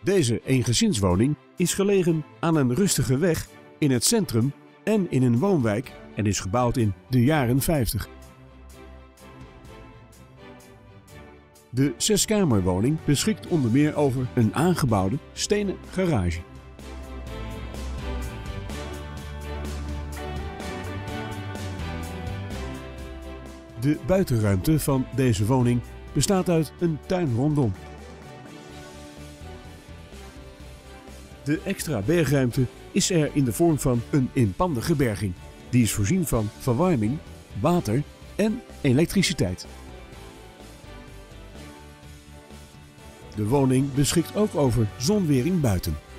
Deze eengezinswoning is gelegen aan een rustige weg in het centrum en in een woonwijk en is gebouwd in de jaren 50. De 6-kamerwoning beschikt onder meer over een aangebouwde stenen garage. De buitenruimte van deze woning bestaat uit een tuin rondom. De extra bergruimte is er in de vorm van een inpandige berging. Die is voorzien van verwarming, water en elektriciteit. De woning beschikt ook over zonwering buiten.